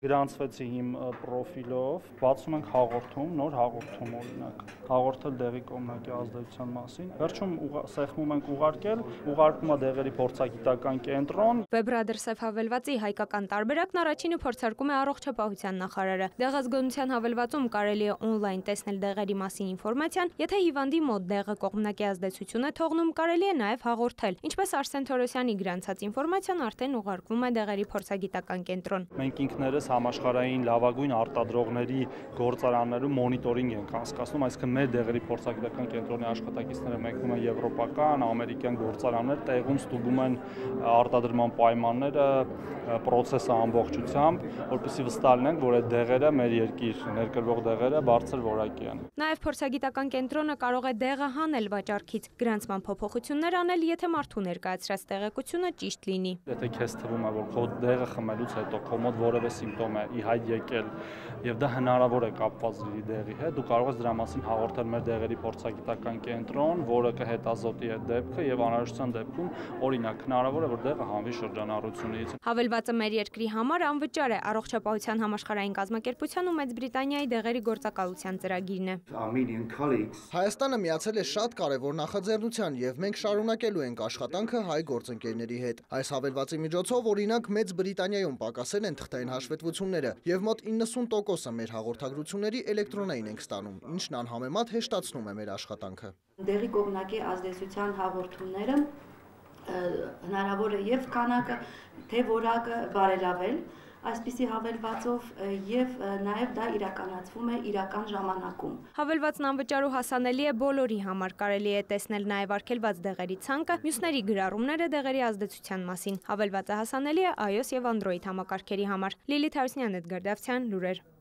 Գրանցվեցի իմ պրոֆիլով, բացում ենք հաղորդում, նոր հաղորդում օրինակ, հաղորդել դեղի կողմնակի ազդեցության մասին։ Վերջում սեղմում ենք ուղարկում է դեղերի փորձագիտական կենտրոն։ WebRadar-Safe հավելվածի հայկական տարբերակն առաջինը փորձարկում է առողջապահության նախարարը։ Դեղազգոնության հավելվածում կարելի է օնլայն տեսնել դեղերի մասին ինֆորմացիան, եթե հիվանդի մոտ դեղը կողմնակի ազդեցություն է թողնում, կարելի է նաև հաղորդել։ Ինչպես Արսեն Թորոսյանի գրանցած ինֆորմացիան արդեն ուղարկվում է դեղերի փորձագիտական կենտրոն։ Մենք ինքներս համաշխարհային լավագույն արտադրողների գործարաններում մոնիտորինգ ենք անցկացնում, այսինքն մեր դեղերի փորձագիտական կենտրոնի աշխատակիցները մեկնում են եվրոպական, ամերիկյան գործարաններ, տեղում ստուգում են արտադրման պայմանները, process-ը ամբողջությամբ, որպեսզի վստահ լինենք, որ այդ դեղերը մեր երկիր ներկրվող դեղերը բարձր որակի են։ Նաև փորձագիտական կենտրոնը կարող է դեղը հանել վաճառքից, գրանցման փոփոխություններ անել, եթե մարդու ներկայացրած տեղեկությունը ճիշտ լինի։ Եթե քեզ թվում է, որ քո դեղը խմելուց հետո քո մոտ որևէ սիմպտոմ է ի հայտ եկել եւ դա հնարավոր է կապված լինի դեղի հետ, դու կարող ես դրա մասին հաղորդել մեր դեղերի փորձագիտական կենտրոն, որը կհետազոտի այդ դեպքը եւ անհրաժեշտության դեպքում օրինակ հնարավոր է որ դեղը հանվի շրջանառությունից։ Հավելվածը մեր երկրի համար անվճար է, առողջապահության համաշխարհային կազմակերպության ու Մեծ Բրիտանիայի դեղերի գործակալության ծրագիրն է։ Հայաստանը միացել է շատ կարևոր նախաձեռնության եւ մենք շարունակելու ենք աշխատանքը հայ գործընկերների հետ։ Այս հավելվածի միջոցով օրինակ Մեծ Բրիտանիայում պակասել են թղթային հաշվետվությունները եւ մոտ 90%-ը մեր հաղորդագրությունների էլեկտրոնային ենք ստանում, ինչն անհամեմատ հեշտացնում է մեր աշխատանքը։ Դեղի կողմնակի ազդեցության հաղորդումները հնարավոր է եւ քանակը, թե որակը բարելավել այսպիսի հավելվածով եւ նաեւ դա իրականացվում է իրական ժամանակում։ Հավելվածն անվճար ու հասանելի է բոլորի համար, կարելի է տեսնել նաեւ արգելված դեղերի ցանկը, մյուսների գրառումները դեղերի ազդեցության մասին։ Հավելվածը հասանելի է iOS եւ Android համակարգերի համար։ Լիլիթ Հարությունյան, Էդգար Դավթյան, լուրեր։